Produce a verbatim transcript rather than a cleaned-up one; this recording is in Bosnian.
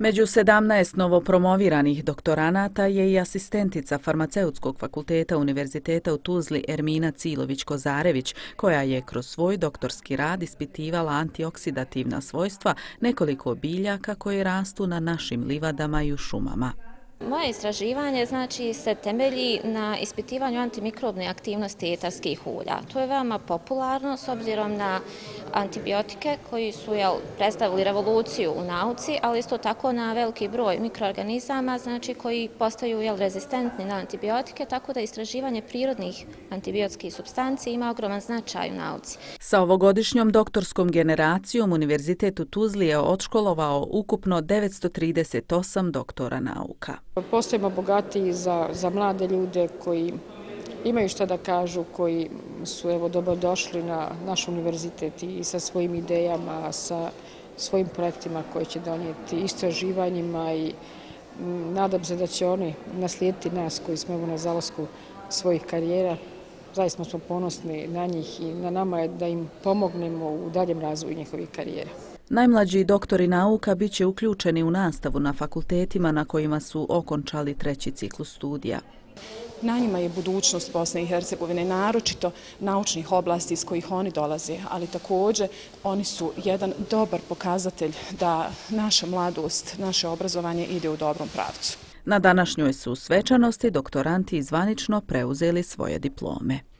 Među sedamnaest novopromoviranih doktoranata je i asistentica Farmaceutskog fakulteta Univerziteta u Tuzli Ermina Cilović-Kozarević, koja je kroz svoj doktorski rad ispitivala antioksidativna svojstva nekoliko biljaka koje rastu na našim livadama i u šumama. Moje istraživanje znači se temelji na ispitivanju antimikrobne aktivnosti etarskih ulja. To je veoma popularno s obzirom na antibiotike koji su jel, predstavili revoluciju u nauci, ali isto tako na veliki broj mikroorganizama znači, koji postaju jel, rezistentni na antibiotike, tako da istraživanje prirodnih antibiotskih supstanci ima ogroman značaj u nauci. Sa ovogodišnjom doktorskom generacijom Univerzitet u Tuzli je odškolovao ukupno devetsto trideset osam doktora nauka. Postojimo bogatiji za, za mlade ljude koji imaju šta da kažu, koji su evo dobrodošli na naš univerzitet i sa svojim idejama, sa svojim projektima koje će donijeti istraživanjima i m, nadam se da će oni naslijediti nas koji smo evo na zalasku svojih karijera. Zaista smo ponosni na njih i na nama je da im pomognemo u daljem razvoju njihovih karijera. Najmlađi doktori nauka bit će uključeni u nastavu na fakultetima na kojima su okončali treći ciklus studija. Na njima je budućnost Bosne i Hercegovine, naročito naučnih oblasti iz kojih oni dolaze, ali također oni su jedan dobar pokazatelj da naša mladost, naše obrazovanje ide u dobrom pravcu. Na današnjoj su svečanosti doktoranti zvanično preuzeli svoje diplome.